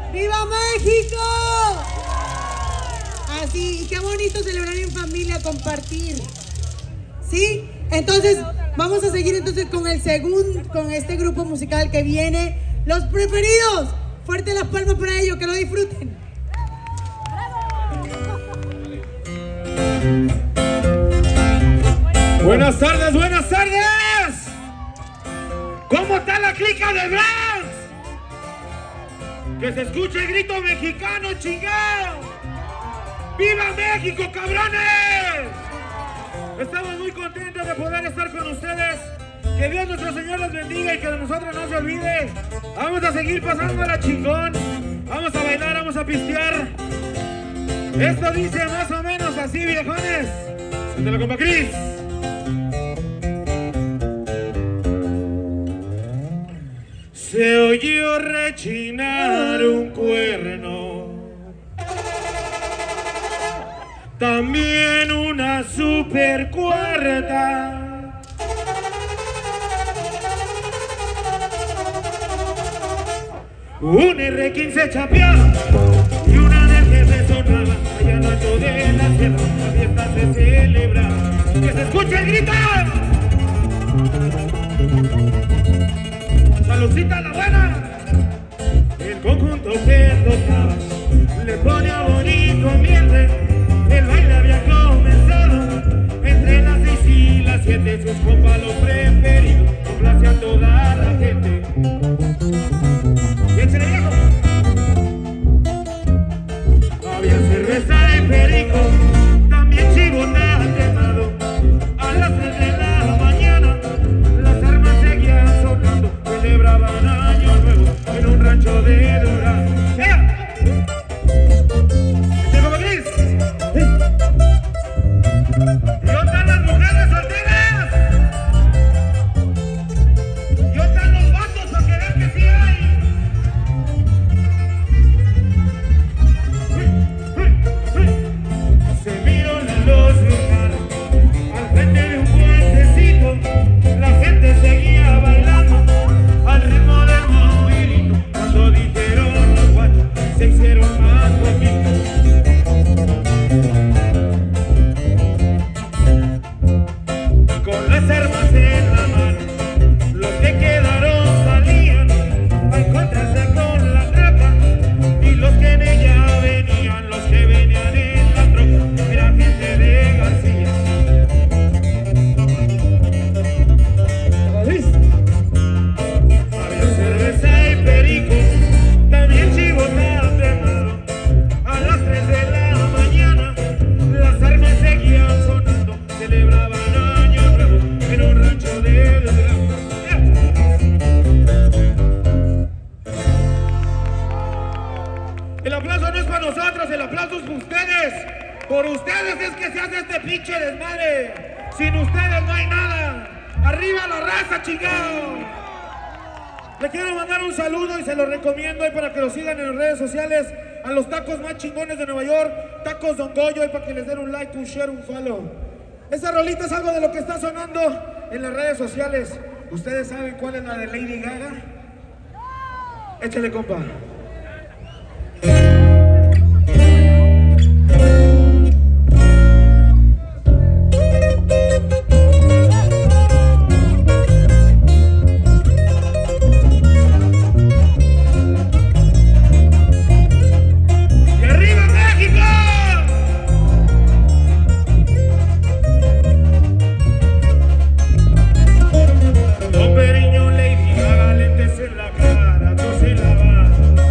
¡Viva México! Así, y qué bonito celebrar en familia, compartir. ¿Sí? Entonces, vamos a seguir entonces con este grupo musical que viene. Los preferidos. Fuerte las palmas para ellos, que lo disfruten. Buenas tardes, buenas tardes. ¿Cómo está la clica de Bronx? Que se escuche el grito mexicano, chingado. ¡Viva México, cabrones! Estamos muy contentos de poder estar con ustedes. Que Dios nuestro Señor los bendiga y que de nosotros no se olvide. Vamos a seguir pasándola chingón. Vamos a bailar, vamos a pistear. Esto dice más o menos así, viejones. Siéntelo, compa Cris. Se oyó rechinar un cuerno, también una super cuerda. Un R15 chapeado y una del jefe sonaba. Allá en alto de la sierra la fiesta se celebra. ¡Que se escuche el grito! ¡Saludcita la buena! El conjunto que tocaba le ponía bonito ambiente. El baile había comenzado entre las 6 y las 7. Sus compas los preferidos complace a toda la gente. ¡Échale, viejo! Había cerveza de perico, también chivota quemado. A las 3 de la mañana las armas seguían sonando. Celebraban año nuevo en un rancho de Durango. ¡Llegó Gris! ¿Y dónde están las mujeres solteras? ¿Y dónde están los vatos para que vean que sí hay? Se miró la luz lunar al frente de un puentecito. La gente seguía bailando al ritmo del movimiento. Cuando dijeron los guachos, se hicieron más poquitos. Con las armas en la mano, los que quedaron salían a encontrarse con la traca. Y los que en ella venían, los que venían en la troca, era gente de García. Había cerveza y perico, también chivota quemado. A las 3 de la mañana las armas seguían sonando. Celebraban año nuevo en un rancho de Durango. El aplauso no es para nosotros, el aplauso es para ustedes. Por ustedes es que se hace este pinche desmadre. Sin ustedes no hay nada. ¡Arriba la raza, chingado! Le quiero mandar un saludo y se lo recomiendo ahí para que lo sigan en las redes sociales. A los tacos más chingones de Nueva York, Tacos Don Goyo, ahí para que les den un like, un share, un follow. Esa rolita es algo de lo que está sonando en las redes sociales. ¿Ustedes saben cuál es la de Lady Gaga? Échale, compa. Don Periño, Lady Gaga, lentes en la cara, no se la va.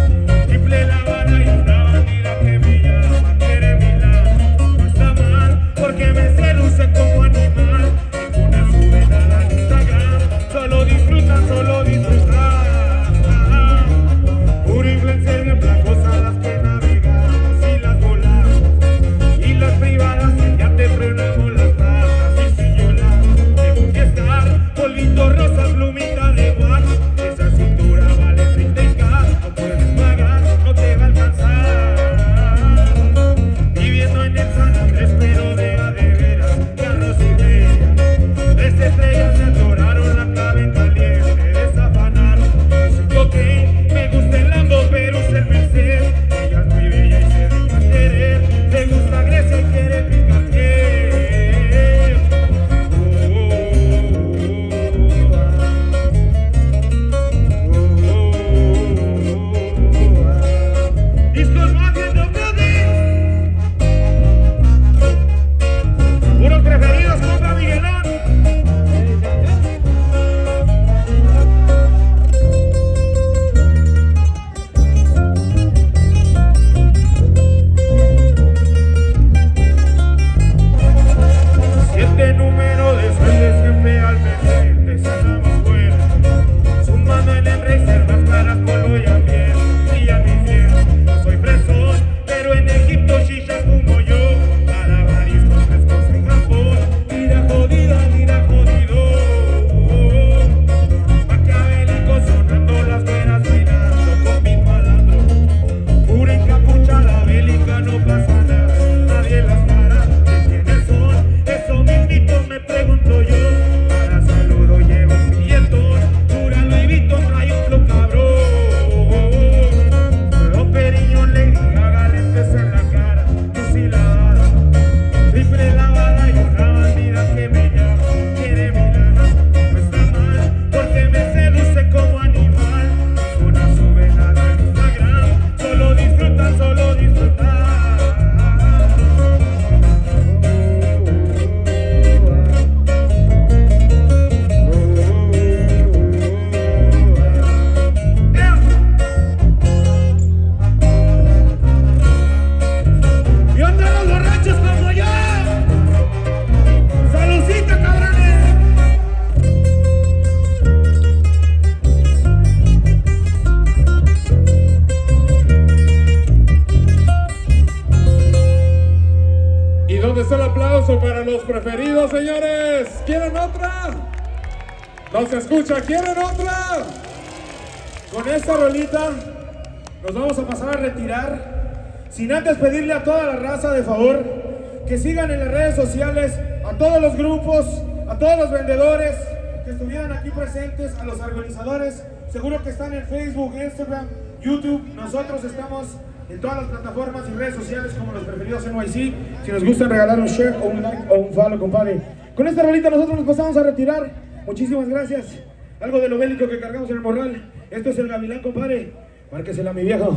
preferidos, señores. ¿Quieren otra? No se escucha, ¿quieren otra? Con esta rolita nos vamos a pasar a retirar, sin antes pedirle a toda la raza de favor que sigan en las redes sociales, a todos los grupos, a todos los vendedores que estuvieran aquí presentes, a los organizadores, seguro que están en Facebook, Instagram, YouTube. Nosotros estamos en todas las plataformas y redes sociales como Los Preferidos NYC. Si nos gustan regalar un share o un like o un follow, compadre. Con esta rolita nosotros nos pasamos a retirar. Muchísimas gracias. Algo de lo bélico que cargamos en el morral. Esto es el Gavilán, compadre. Márquesela, mi viejo.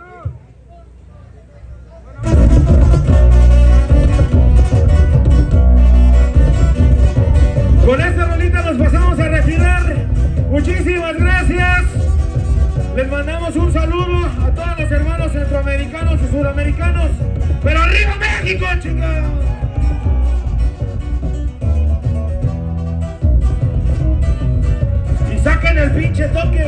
Con esta rolita nos pasamos a retirar. Muchísimas gracias. Les mandamos un saludo a todos los hermanos centroamericanos y suramericanos. ¡Pero arriba México, chingados! Y saquen el pinche toque.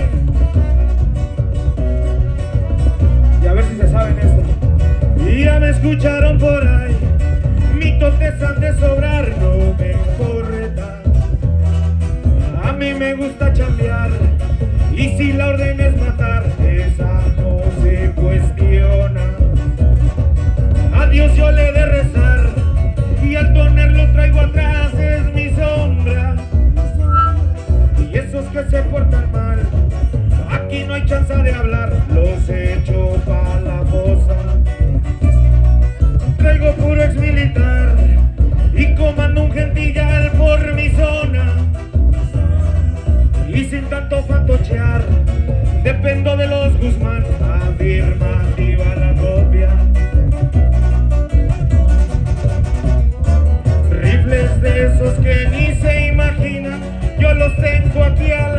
Y a ver si se saben esto. Y ya me escucharon por ahí. Mitotes han de sobrar, no me importa. A mí me gusta chambear. Y si la orden es matar, esa no se cuestiona. A Dios yo le he de rezar, y al ponerlo traigo atrás es mi sombra. Y esos que se portan mal, aquí no hay chance de hablar, los echo pa' la fosa. Traigo puro ex militar, y comando un gentillal por mi zona. Y sin tanto fantochear, dependo de los Guzmán, afirmativa la copia. Rifles de esos que ni se imaginan, yo los tengo aquí a la